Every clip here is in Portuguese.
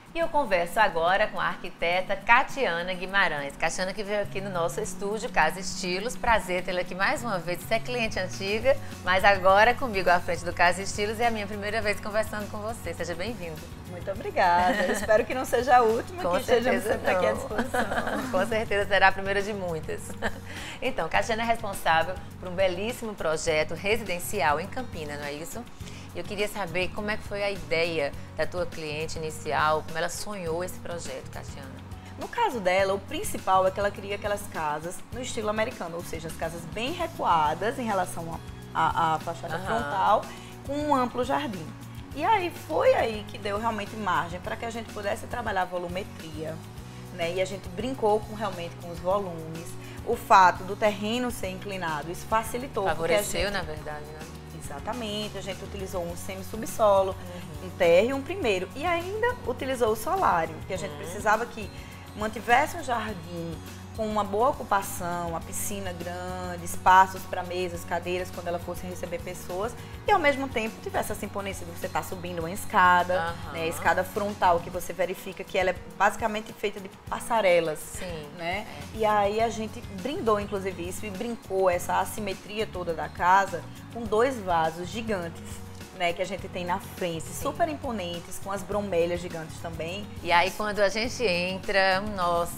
E eu converso agora com a arquiteta Catiana Guimarães. Catiana que veio aqui no nosso estúdio Casa Estilos. Prazer tê-la aqui mais uma vez. Você é cliente antiga, mas agora comigo à frente do Casa Estilos. É a minha primeira vez conversando com você. Seja bem-vindo. Muito obrigada. Eu espero que não seja a última, Com que estejamos certeza sempre aqui à não. disposição. Com certeza será a primeira de muitas. Então, Catiana é responsável por um belíssimo projeto residencial em Campina, não é isso? Eu queria saber como é que foi a ideia da tua cliente inicial, como ela sonhou esse projeto, Catiana. No caso dela, o principal é que ela queria aquelas casas no estilo americano, ou seja, as casas bem recuadas em relação à fachada frontal, com um amplo jardim. E aí foi aí que deu realmente margem para que a gente pudesse trabalhar a volumetria, né? E a gente brincou realmente com os volumes. O fato do terreno ser inclinado, isso facilitou. Favoreceu, na verdade, né? Exatamente, a gente utilizou um semi-subsolo, um térreo e um primeiro. E ainda utilizou o solário, que a gente precisava que mantivesse um jardim com uma boa ocupação, a piscina grande, espaços para mesas, cadeiras, quando ela fosse receber pessoas. E ao mesmo tempo tivesse essa imponência de você estar subindo uma escada, né, escada frontal, que você verifica que ela é basicamente feita de passarelas. Sim. Né? E aí a gente brindou, inclusive, isso e brincou essa assimetria toda da casa com dois vasos gigantes, né, que a gente tem na frente, super imponentes, com as bromélias gigantes também. E aí quando a gente entra, nossa!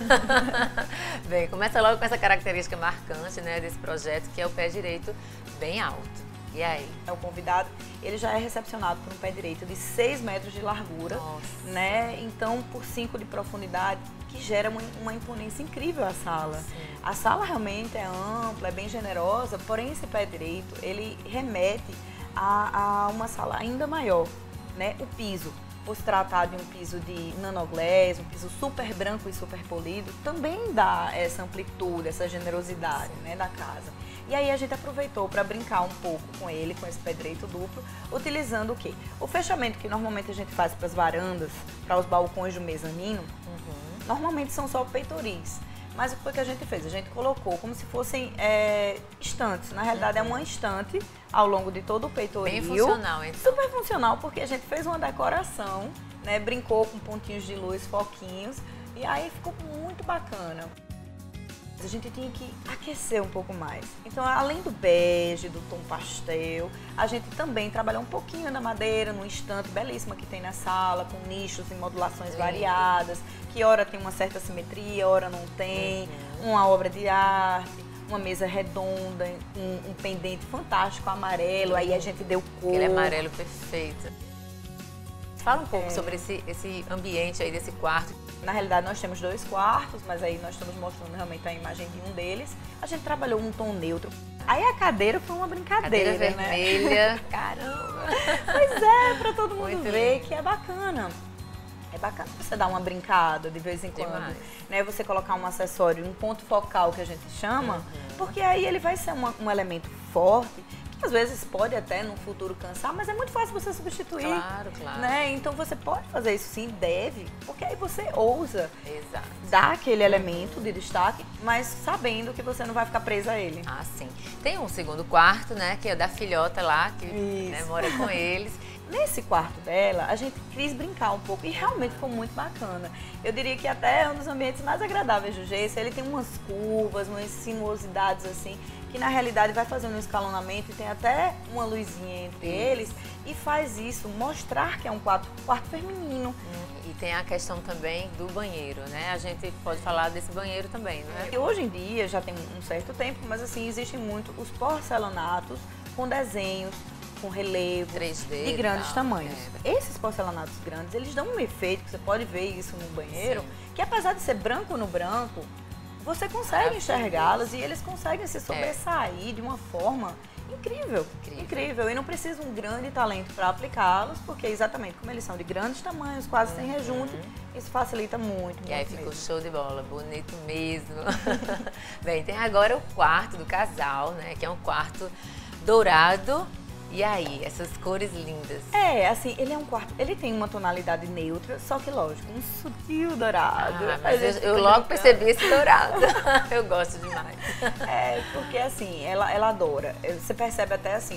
Bem, começa logo com essa característica marcante, né, desse projeto, que é o pé direito bem alto. E aí? O convidado, ele já é recepcionado por um pé direito de 6 metros de largura, né? Então, por 5 de profundidade, que gera uma imponência incrível à sala. Sim. A sala realmente é ampla, é bem generosa, porém esse pé direito, ele remete a uma sala ainda maior, né? O piso, por se tratar de um piso de nanoglass, um piso super branco e super polido, também dá essa amplitude, essa generosidade, né, da casa. E aí a gente aproveitou para brincar um pouco com ele, com esse pé direito duplo, utilizando o quê? O fechamento que normalmente a gente faz para as varandas, para os balcões do mezanino, normalmente são só peitoris. Mas o que foi que a gente fez? A gente colocou como se fossem estantes. Na realidade é uma estante ao longo de todo o peitoril. Bem funcional, então. Super funcional, porque a gente fez uma decoração, né? Brincou com pontinhos de luz, foquinhos, e aí ficou muito bacana. A gente tinha que aquecer um pouco mais. Então, além do bege, do tom pastel, a gente também trabalhou um pouquinho na madeira, num estante belíssima que tem na sala, com nichos e modulações variadas, que ora tem uma certa simetria, ora não tem, uma obra de arte, uma mesa redonda, um pendente fantástico, amarelo, aí a gente deu cor. Aquele amarelo perfeito. Fala um pouco sobre esse ambiente aí desse quarto. Na realidade, nós temos 2 quartos, mas aí nós estamos mostrando realmente a imagem de um deles. A gente trabalhou um tom neutro. Aí a cadeira foi uma brincadeira, Cadeira vermelha. Caramba! Pois é, para todo mundo Muito ver lindo. que é bacana. É bacana você dar uma brincada de vez em quando, né? Você colocar um acessório, um ponto focal que a gente chama, porque aí ele vai ser um elemento forte, que às vezes pode até no futuro cansar, mas é muito fácil você substituir. Claro, claro. Né? Então você pode fazer isso sim, deve, porque aí você ousa Exato. dar aquele elemento de destaque, mas sabendo que você não vai ficar presa a ele. Ah, sim. Tem um segundo quarto, né, que é o da filhota lá, que né, mora com eles. Nesse quarto dela, a gente quis brincar um pouco e realmente ficou muito bacana. Eu diria que até é um dos ambientes mais agradáveis do Gesso. Ele tem umas curvas, umas sinuosidades assim, que na realidade vai fazendo um escalonamento e tem até uma luzinha entre eles e faz isso, mostrar que é um quarto feminino. E tem a questão também do banheiro, né? A gente pode falar desse banheiro também, né? E hoje em dia, já tem um certo tempo, mas assim, existem muito os porcelanatos com desenhos, com relevo, 3D de grandes tal, tamanhos. Esses porcelanatos grandes, eles dão um efeito, que você pode ver isso no banheiro, que apesar de ser branco no branco, você consegue enxergá-los e eles conseguem se sobressair de uma forma incrível, incrível. E não precisa um grande talento para aplicá-los, porque exatamente como eles são de grandes tamanhos, quase sem rejunte, isso facilita muito. E aí muito ficou mesmo. show de bola, bonito mesmo. Bem, tem agora o quarto do casal, né? Que é um quarto dourado. E aí, essas cores lindas? Assim, ele é um quarto, ele tem uma tonalidade neutra, só que lógico, um sutil dourado. Mas eu logo percebi esse dourado. Eu gosto demais. Porque assim, ela adora. Você percebe até assim,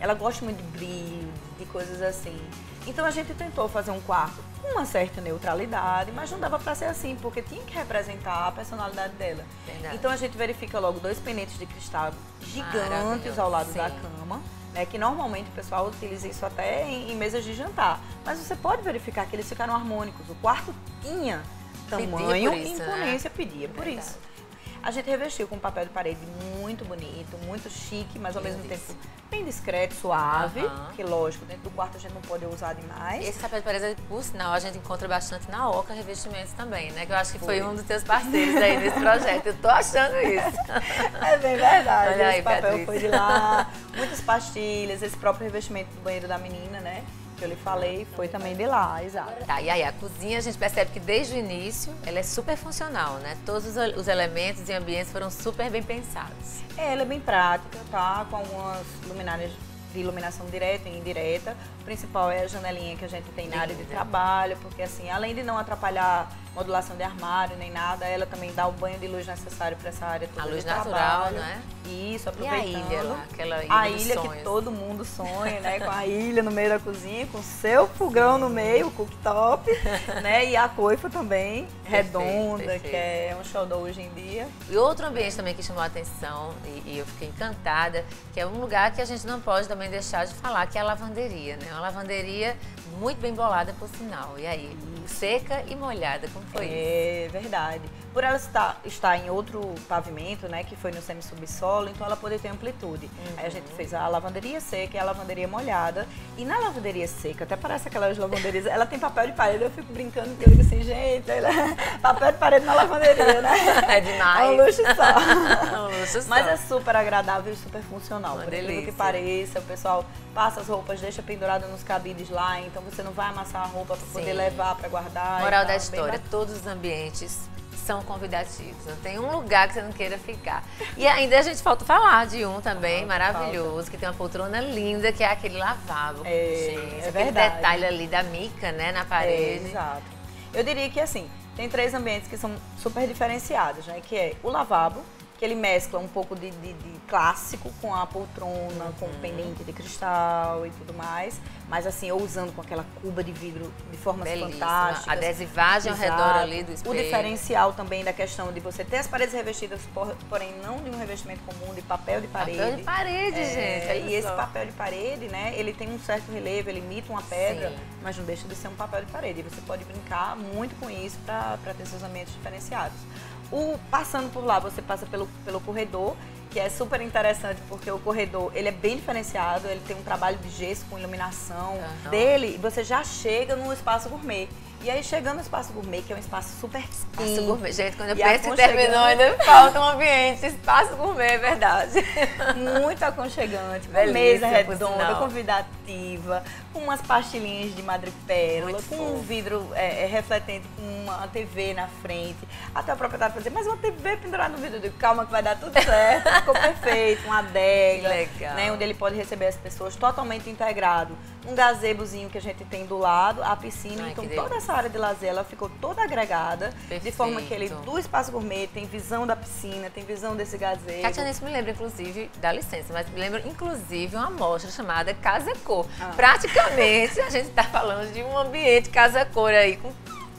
ela gosta muito de brilho, de coisas assim. Então a gente tentou fazer um quarto com uma certa neutralidade, mas não dava para ser assim, porque tinha que representar a personalidade dela. Verdade. Então a gente verifica logo 2 pendentes de cristal gigantes ao lado da cama, né, que normalmente o pessoal utiliza isso até em mesas de jantar. Mas você pode verificar que eles ficaram harmônicos. O quarto tinha tamanho e imponência, né? Pedia por isso. A gente revestiu com papel de parede muito bonito, muito chique, mas ao mesmo tempo bem discreto, suave, que lógico, dentro do quarto a gente não pode usar demais. E esse papel de parede, por sinal, a gente encontra bastante na Oca Revestimentos também, né? Que eu acho que foi um dos teus parceiros aí nesse projeto. Eu tô achando isso. É bem verdade. Olha aí, esse papel Patrícia. foi de lá, muitas pastilhas, esse próprio revestimento do banheiro da menina, né? Que eu lhe falei, foi também de lá, exato. Tá, e aí a cozinha a gente percebe que desde o início ela é super funcional, né? Todos os elementos e ambientes foram super bem pensados. Ela é bem prática, tá? Com algumas luminárias de iluminação direta e indireta. O principal é a janelinha que a gente tem na área de trabalho, porque assim, além de não atrapalhar modulação de armário nem nada, ela também dá o banho de luz necessário para essa área toda. A luz de natural, trabalho. Né? Isso, E aproveitando. a ilha lá, aquela ilha A dos ilha sonhos. que todo mundo sonha, né? Com a ilha no meio da cozinha, com o seu fogão no meio, o cooktop, né? E a coifa também, redonda, perfeito. que é um xodó hoje em dia. E outro ambiente também que chamou a atenção, e eu fiquei encantada, que é um lugar que a gente não pode também deixar de falar, que é a lavanderia, né? Uma lavanderia muito bem bolada, por sinal. E aí, seca e molhada, como foi isso? É verdade. Por ela estar em outro pavimento, né, que foi no semi-subsolo, então ela poder ter amplitude. Aí a gente fez a lavanderia seca e a lavanderia molhada. E na lavanderia seca, até parece aquelas lavanderias, ela tem papel de parede, eu fico brincando, eu digo assim, gente, papel de parede na lavanderia, né? É demais. É um luxo só. É um luxo só. Mas é super agradável e super funcional. Uma Por incrível delícia. que pareça, o pessoal passa as roupas, deixa pendurada nos cabides lá, então você não vai amassar a roupa para poder Sim. levar para guardar. Moral e da tal, bem história, bacana. todos os ambientes são convidativos, não tem um lugar que você não queira ficar. E ainda a gente falta falar de um também maravilhoso, que tem uma poltrona linda, que é aquele lavabo. É, gente, é aquele verdade. detalhe ali da mica, né, na parede. Exato. Eu diria que assim, tem 3 ambientes que são super diferenciados, né? Que é o lavabo, que ele mescla um pouco de clássico com a poltrona, com o pendente de cristal e tudo mais. Mas assim, eu usando com aquela cuba de vidro de formas Belíssima. fantásticas. Adesivagem ao Exato. redor ali do espelho. O diferencial também da questão de você ter as paredes revestidas, porém não de um revestimento comum, de papel de parede. Papel de parede, gente. olha E esse só. papel de parede, né, ele tem um certo relevo, ele imita uma pedra, Sim. mas não deixa de ser um papel de parede. E você pode brincar muito com isso para ter seus ambientes diferenciados. Passando por lá, você passa pelo corredor, que é super interessante porque o corredor ele é bem diferenciado, ele tem um trabalho de gesso com iluminação dele, você já chega no espaço gourmet. E aí chegando no espaço gourmet, que é um espaço super Espaço gourmet. Gente, quando eu E penso em aconchegante. terminou, ainda falta um ambiente. Espaço gourmet, é verdade. muito aconchegante, com Belíssimo, mesa por redonda, sinal. convidativa, com umas pastilhinhas de madrepérola, Muito com fofo. um vidro refletente, com uma TV na frente. Até o proprietário fazer, mas uma TV pendurada no vidro. Eu digo, calma que vai dar tudo certo. Ficou perfeito, uma adega, legal. né, onde ele pode receber as pessoas totalmente integrado. Um gazebozinho que a gente tem do lado, a piscina. Ai, Então que toda delícia. essa área de lazer, ela ficou toda agregada, de forma que ele, Perfeito. do espaço gourmet, tem visão da piscina, tem visão desse gazebo. Kátia, isso me lembra, inclusive, dá licença, mas me lembra, inclusive, uma amostra chamada Casa Cor. Ah. Praticamente, a gente está falando de um ambiente Casa Cor aí, com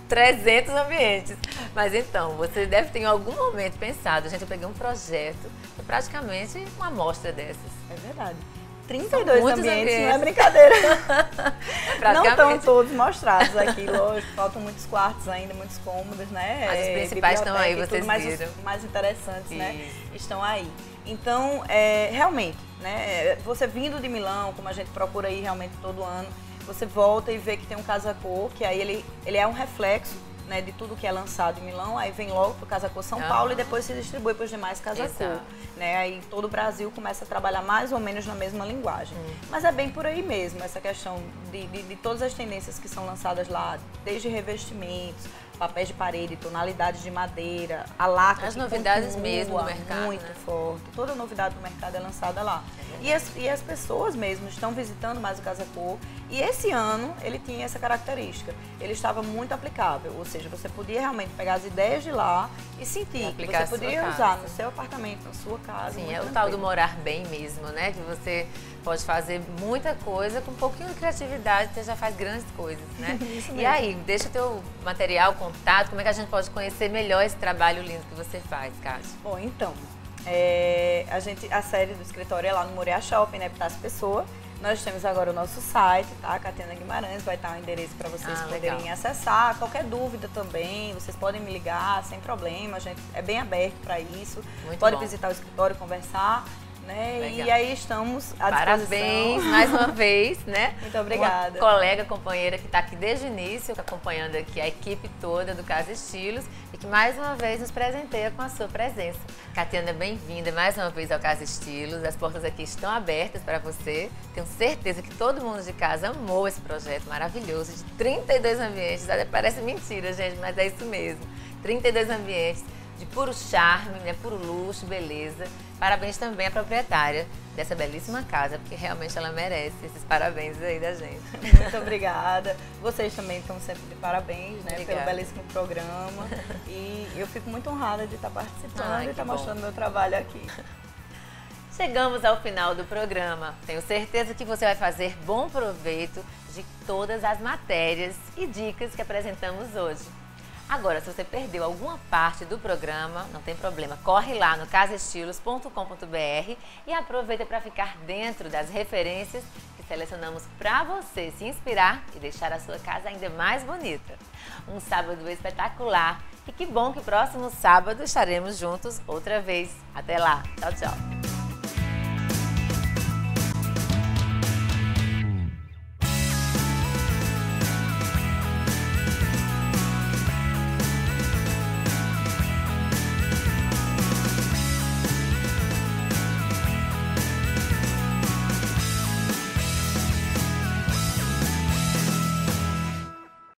300 ambientes. Mas então, você deve ter em algum momento pensado, gente, eu peguei um projeto, é praticamente uma amostra dessas. É verdade. 32 muitos ambientes, não é ambientes. brincadeira. Não Praticamente. estão todos mostrados aqui, lógico. Faltam muitos quartos ainda, muitos cômodos, né? Mas os principais estão aí, biblioteca e tudo, vocês mas viram. os mais interessantes, né? Isso. Estão aí. Então, realmente, né? Você vindo de Milão, como a gente procura ir realmente todo ano, você volta e vê que tem um Casa Cor, que aí ele é um reflexo, né, de tudo que é lançado em Milão, aí vem logo para o Casa Cor São Paulo e depois se distribui para os demais Casa Cor. Exato. Né? Aí todo o Brasil começa a trabalhar mais ou menos na mesma linguagem. Mas é bem por aí mesmo, essa questão de todas as tendências que são lançadas lá, desde revestimentos, papéis de parede, tonalidades de madeira, a lacra As que novidades continua mesmo do mercado, muito né? forte. Toda novidade do mercado é lançada lá. É E as pessoas mesmo estão visitando mais o Casa Cor. E esse ano ele tinha essa característica. Ele estava muito aplicável, ou seja, você podia realmente pegar as ideias de lá e sentir. Você poderia usar no seu apartamento, na sua casa. Sim, é o tal do morar bem mesmo, né? Que você pode fazer muita coisa, com um pouquinho de criatividade, você já faz grandes coisas, né? Isso mesmo. E aí, deixa o teu material, contato, como é que a gente pode conhecer melhor esse trabalho lindo que você faz, Kátia? Bom, então, a sede do escritório é lá no Moriá Shopping, né, Epitácio Pessoa. Nós temos agora o nosso site, tá? Catiana Guimarães, vai estar o endereço para vocês poderem acessar. Qualquer dúvida também, vocês podem me ligar sem problema, a gente é bem aberto para isso. Pode visitar o escritório, conversar. Né? E aí estamos à disposição. Parabéns mais uma vez, né? Muito obrigada. Uma colega, companheira que está aqui desde o início, acompanhando aqui a equipe toda do Casa Estilos e que mais uma vez nos presenteia com a sua presença. Catiana, bem-vinda mais uma vez ao Casa Estilos. As portas aqui estão abertas para você. Tenho certeza que todo mundo de casa amou esse projeto maravilhoso de 32 ambientes. Parece mentira, gente, mas é isso mesmo. 32 ambientes de puro charme, né, puro luxo, beleza. Parabéns também à proprietária dessa belíssima casa, porque realmente ela merece esses parabéns aí da gente. Muito obrigada. Vocês também estão sempre de parabéns, né, pelo belíssimo programa. E eu fico muito honrada de estar participando e estar mostrando meu trabalho aqui. Chegamos ao final do programa. Tenho certeza que você vai fazer bom proveito de todas as matérias e dicas que apresentamos hoje. Agora, se você perdeu alguma parte do programa, não tem problema, corre lá no casaestilos.com.br e aproveita para ficar dentro das referências que selecionamos para você se inspirar e deixar a sua casa ainda mais bonita. Um sábado espetacular e que bom que próximo sábado estaremos juntos outra vez. Até lá, tchau, tchau!